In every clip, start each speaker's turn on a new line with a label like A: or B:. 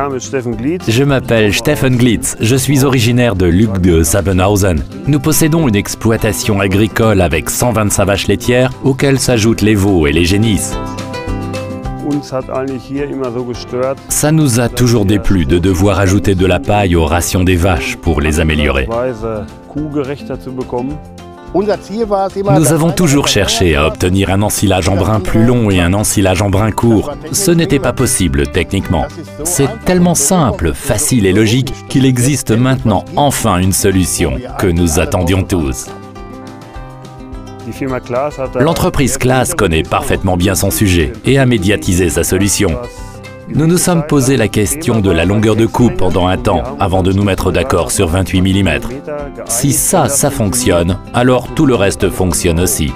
A: Je m'appelle Steffen Glitz, je suis originaire de Lübg de Sabenhausen. Nous possédons une exploitation agricole avec 125 vaches laitières auxquelles s'ajoutent les veaux et les génisses. Ça nous a toujours déplu de devoir ajouter de la paille aux rations des vaches pour les améliorer. Nous avons toujours cherché à obtenir un ensilage en brin plus long et un ensilage en brin court. Ce n'était pas possible techniquement. C'est tellement simple, facile et logique qu'il existe maintenant enfin une solution que nous attendions tous. L'entreprise Claas connaît parfaitement bien son sujet et a médiatisé sa solution. Nous nous sommes posé la question de la longueur de coupe pendant un temps, avant de nous mettre d'accord sur 28 mm. Si ça fonctionne, alors tout le reste fonctionne aussi.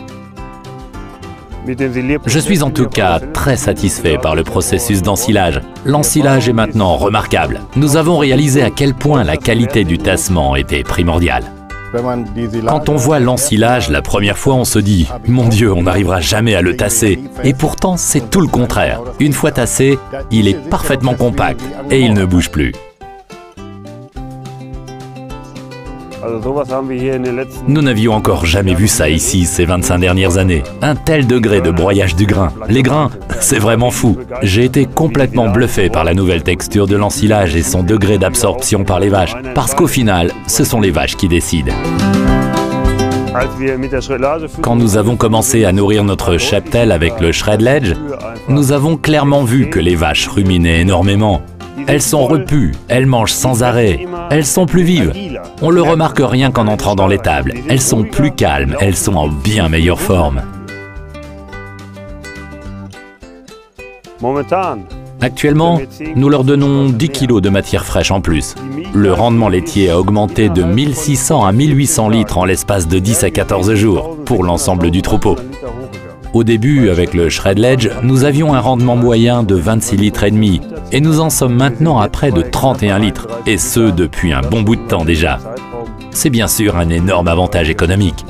A: Je suis en tout cas très satisfait par le processus d'ensilage. L'ensilage est maintenant remarquable. Nous avons réalisé à quel point la qualité du tassement était primordiale. Quand on voit l'ensilage la première fois, on se dit « Mon Dieu, on n'arrivera jamais à le tasser ». Et pourtant, c'est tout le contraire. Une fois tassé, il est parfaitement compact et il ne bouge plus. Nous n'avions encore jamais vu ça ici ces 25 dernières années. Un tel degré de broyage du grain. Les grains, c'est vraiment fou. J'ai été complètement bluffé par la nouvelle texture de l'ensilage et son degré d'absorption par les vaches. Parce qu'au final, ce sont les vaches qui décident. Quand nous avons commencé à nourrir notre cheptel avec le shredledge, nous avons clairement vu que les vaches ruminaient énormément. Elles sont repues, elles mangent sans arrêt, elles sont plus vives. On le remarque rien qu'en entrant dans l'étable. Elles sont plus calmes, elles sont en bien meilleure forme. Actuellement, nous leur donnons 10 kg de matière fraîche en plus. Le rendement laitier a augmenté de 1600 à 1800 litres en l'espace de 10 à 14 jours pour l'ensemble du troupeau. Au début, avec le shredledge, nous avions un rendement moyen de 26 litres et demi et nous en sommes maintenant à près de 31 litres, et ce depuis un bon bout de temps déjà. C'est bien sûr un énorme avantage économique.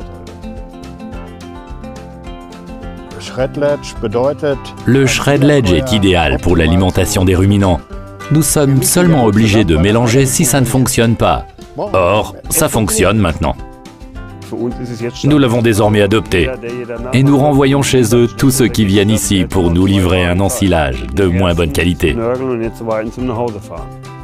A: Le shredledge est idéal pour l'alimentation des ruminants. Nous sommes seulement obligés de mélanger si ça ne fonctionne pas. Or, ça fonctionne maintenant. Nous l'avons désormais adopté et nous renvoyons chez eux tous ceux qui viennent ici pour nous livrer un ensilage de moins bonne qualité.